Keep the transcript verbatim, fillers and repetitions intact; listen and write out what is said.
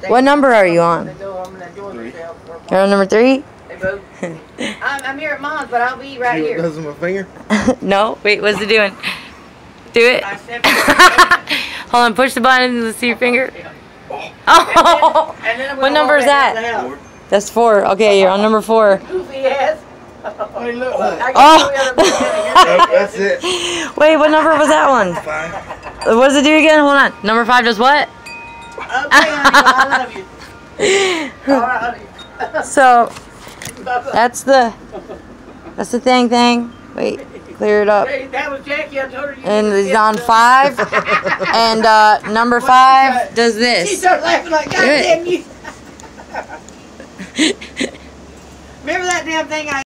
What number are you on? Three. You're on number three? Hey, boo. I'm, I'm here at mom's, but I'll be right See what here. it does with my finger? No. Wait, what's it doing? Do it. I said, Hold on, push the button and see your finger. Oh! and then I'm What gonna number walk is back that? down the house. That's four. Okay, you're on number four. Goofy ass. Hey, look. I Oh. can show you how Nope, to that's it. Wait, what number was that one? Five. What does it do again? Hold on. Number five does what? Okay, honey, I love you. All right, honey. So, that's the, that's the thing thing. Wait, clear it up. Hey, that was Jackie. I told her you And didn't it's get on the- five. And uh, number five does She this. started laughing like, God Do it. damn you. Remember that damn thing I